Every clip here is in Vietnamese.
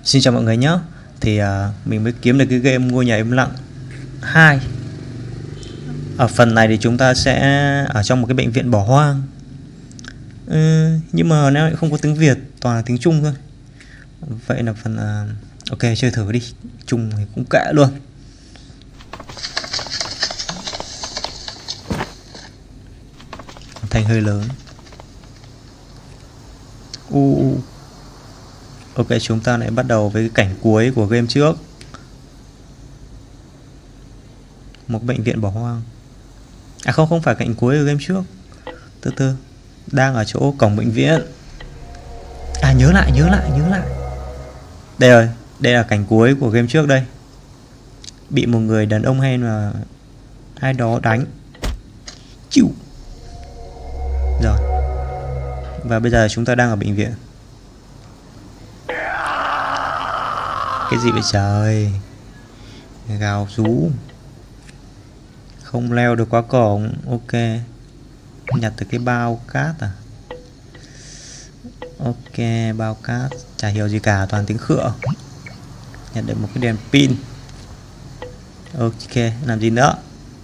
Xin chào mọi người nhé. Thì mình mới kiếm được cái game Ngôi Nhà Im Lặng 2. Ở phần này thì chúng ta sẽ ở trong một cái bệnh viện bỏ hoang. Nhưng mà nó lại không có tiếng Việt, toàn là tiếng Trung thôi. Vậy là phần ok, chơi thử đi. Trung thì cũng kệ luôn. Thanh hơi lớn. Ok, chúng ta lại bắt đầu với cái cảnh cuối của game trước. Một bệnh viện bỏ hoang. À không phải cảnh cuối của game trước. Từ từ. Đang ở chỗ cổng bệnh viện. À nhớ lại. Đây rồi, đây là cảnh cuối của game trước đây. Bị một người đàn ông hay là ai đó đánh. Chịu. Rồi. Và bây giờ chúng ta đang ở bệnh viện. Cái gì vậy trời? Gào rú. Không leo được qua cổng. Ok. Nhặt được cái bao cát à? Ok, bao cát. Chả hiểu gì cả, toàn tiếng khựa. Nhặt được một cái đèn pin. Ok, làm gì nữa?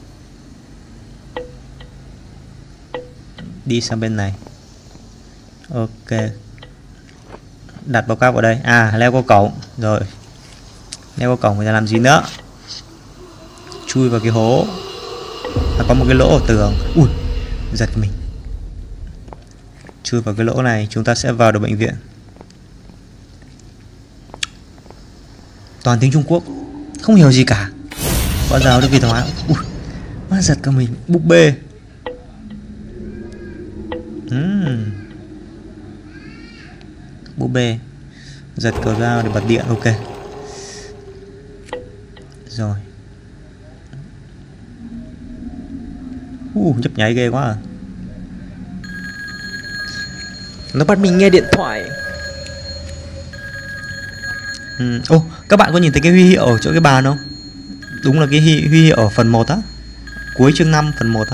Đi sang bên này. Ok. Đặt bao cát vào đây. À, leo qua cổng. Rồi. Leo qua cổng thì làm gì nữa? Chui vào cái hố. À, có một cái lỗ ở tường. Ui, giật mình. Chui vào cái lỗ này, chúng ta sẽ vào được bệnh viện. Toàn tiếng Trung Quốc, không hiểu gì cả. Bao giờ được Việt hóa. Ui, má giật cả mình. Búp bê. Búp bê. Giật cầu dao để bật điện. Ok. Rồi. Nhấp nháy ghê quá à. Nó bắt mình nghe điện thoại. Các bạn có nhìn thấy cái huy hiệu ở chỗ cái bàn không? Đúng là cái huy hiệu ở phần 1 á. Cuối chương 5 phần 1 á.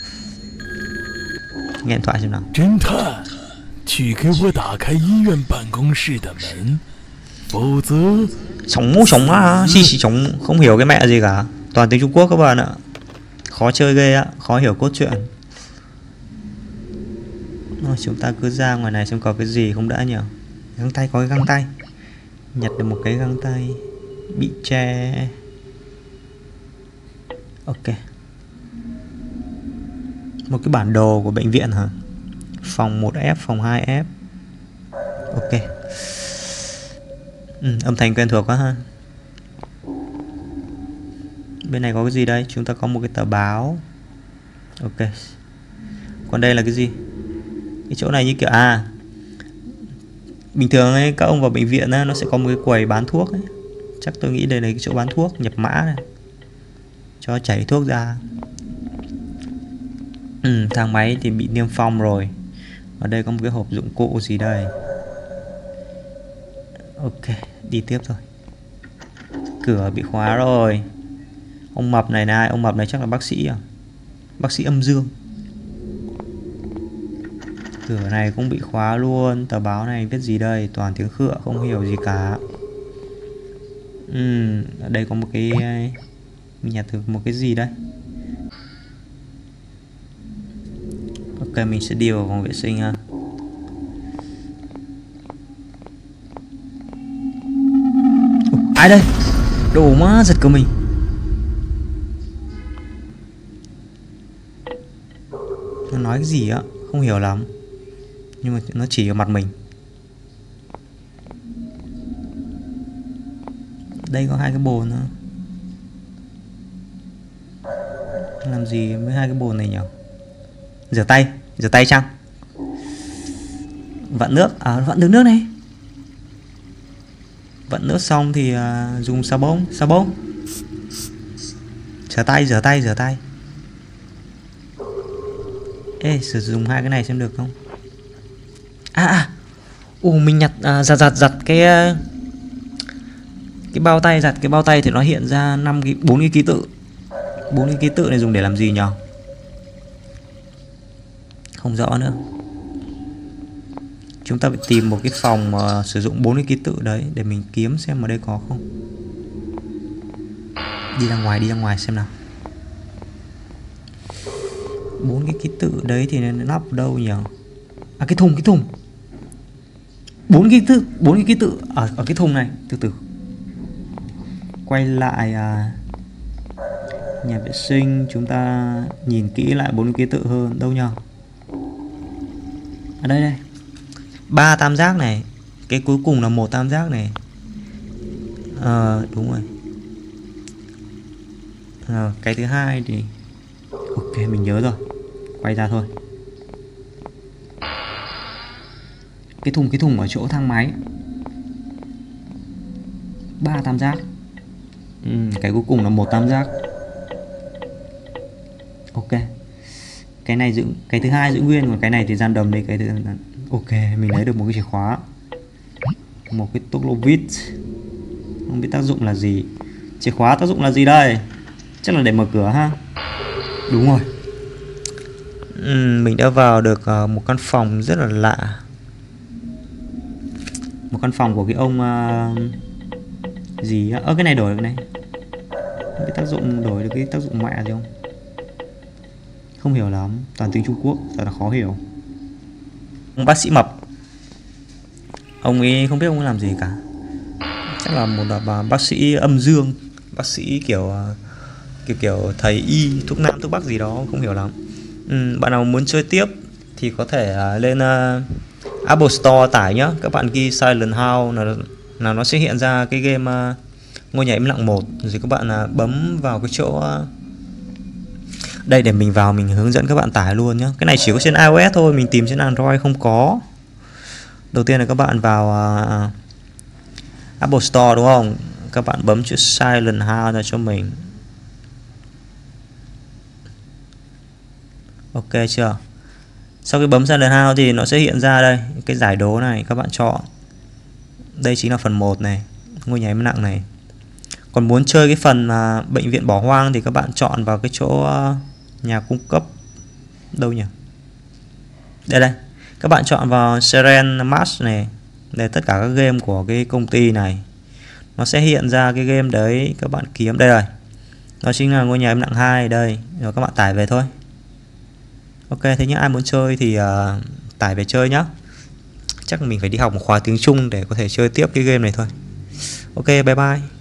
Nghe điện thoại xem nào. 侦探，去给我打开医院办公室的门，否则。 Sống á, xì sống, không hiểu cái mẹ gì cả. Toàn tiếng Trung Quốc các bạn ạ. Khó chơi ghê á, khó hiểu cốt truyện. Rồi, chúng ta cứ ra ngoài này xem có cái gì không đã nhỉ. Găng tay, có cái găng tay. Nhặt được một cái găng tay. Bị che. Ok. Một cái bản đồ của bệnh viện hả? Phòng 1F, phòng 2F. Ok. Âm thanh quen thuộc quá ha. Bên này có cái gì đây? Chúng ta có một cái tờ báo. Ok. Còn đây là cái gì? Cái chỗ này như kiểu bình thường ấy, các ông vào bệnh viện ấy, nó sẽ có một cái quầy bán thuốc ấy. Chắc tôi nghĩ đây là cái chỗ bán thuốc, nhập mã này. Cho chảy thuốc ra. Thang máy thì bị niêm phong rồi. Ở đây có một cái hộp dụng cụ gì đây? Ok, đi tiếp thôi. Cửa bị khóa rồi. Ông mập này là ai? Ông mập này chắc là bác sĩ à? Bác sĩ âm dương. Cửa này cũng bị khóa luôn. Tờ báo này viết gì đây? Toàn tiếng khựa, không hiểu gì cả. Ở đây có một cái. Mình nhặt được một cái gì đây? Ok, mình sẽ đi vào phòng vệ sinh ha. Ai đây? Đồ má giật của mình. Nó nói cái gì á? Không hiểu lắm. Nhưng mà nó chỉ ở mặt mình. Đây có hai cái bồn nữa. Làm gì với hai cái bồn này nhỉ? Rửa tay chăng? Vặn nước. À, vặn được nước này. Vặn nước xong thì dùng xà bông. Rửa tay. Ê, sử dụng hai cái này xem được không? Mình nhặt giặt cái bao tay, giặt cái bao tay thì nó hiện ra 4 cái ký tự. 4 cái ký tự này dùng để làm gì nhỉ? Không rõ nữa. Chúng ta phải tìm một cái phòng mà sử dụng 4 cái ký tự đấy để mình kiếm xem ở đây có không. Đi ra ngoài xem nào. 4 cái ký tự đấy thì nó nắp ở đâu nhỉ? À, cái thùng. 4 cái ký tự ở cái thùng này. Từ từ. Quay lại nhà vệ sinh, chúng ta nhìn kỹ lại 4 ký tự hơn. Đâu nhỉ? Ở đây. 3 tam giác này. Cái cuối cùng là 1 tam giác này. Đúng rồi. Cái thứ hai thì ok, mình nhớ rồi. Quay ra thôi. Cái thùng ở chỗ thang máy. 3 tam giác. Cái cuối cùng là 1 tam giác. Ok. Cái này cái thứ hai giữ nguyên, còn cái này thì random đây. Cái thứ ok, mình lấy được một cái chìa khóa, một cái tốc lô vít. Không biết tác dụng là gì. Chìa khóa tác dụng là gì đây? Chắc là để mở cửa ha. Đúng rồi. Mình đã vào được một căn phòng rất là lạ. Một căn phòng của cái ông gì á. Cái này đổi được này. Cái tác dụng đổi được cái tác dụng mẹ gì không? Không hiểu lắm. Toàn tiếng Trung Quốc, thật là khó hiểu. Ông bác sĩ mập. Ông ấy không biết ông ấy làm gì cả. Chắc là một bác sĩ âm dương. Bác sĩ kiểu thầy y, thuốc nam thuốc bắc gì đó, không hiểu lắm. Bạn nào muốn chơi tiếp thì có thể lên Apple Store tải nhá. Các bạn ghi Silent House là nó sẽ hiện ra cái game ngôi nhà im lặng 1. Rồi các bạn bấm vào cái chỗ đây để mình vào, mình hướng dẫn các bạn tải luôn nhá. Cái này chỉ có trên iOS thôi, mình tìm trên Android không có. Đầu tiên là các bạn vào Apple Store đúng không? Các bạn bấm chữ Silent House ra cho mình. Ok chưa? Sau khi bấm Silent House thì nó sẽ hiện ra đây cái giải đố này, các bạn chọn. Đây chính là phần 1 này, ngôi nhà im lặng này. Còn muốn chơi cái phần bệnh viện bỏ hoang thì các bạn chọn vào cái chỗ nhà cung cấp. Đâu nhỉ? Đây. Các bạn chọn vào Seren Match này. Đây, tất cả các game của cái công ty này. Nó sẽ hiện ra cái game đấy, các bạn kiếm đây rồi. Đó chính là ngôi nhà im lặng 2 đây. Rồi các bạn tải về thôi. Ok, thế nhá, ai muốn chơi thì tải về chơi nhá. Chắc mình phải đi học một khóa tiếng Trung để có thể chơi tiếp cái game này thôi. Ok, bye bye.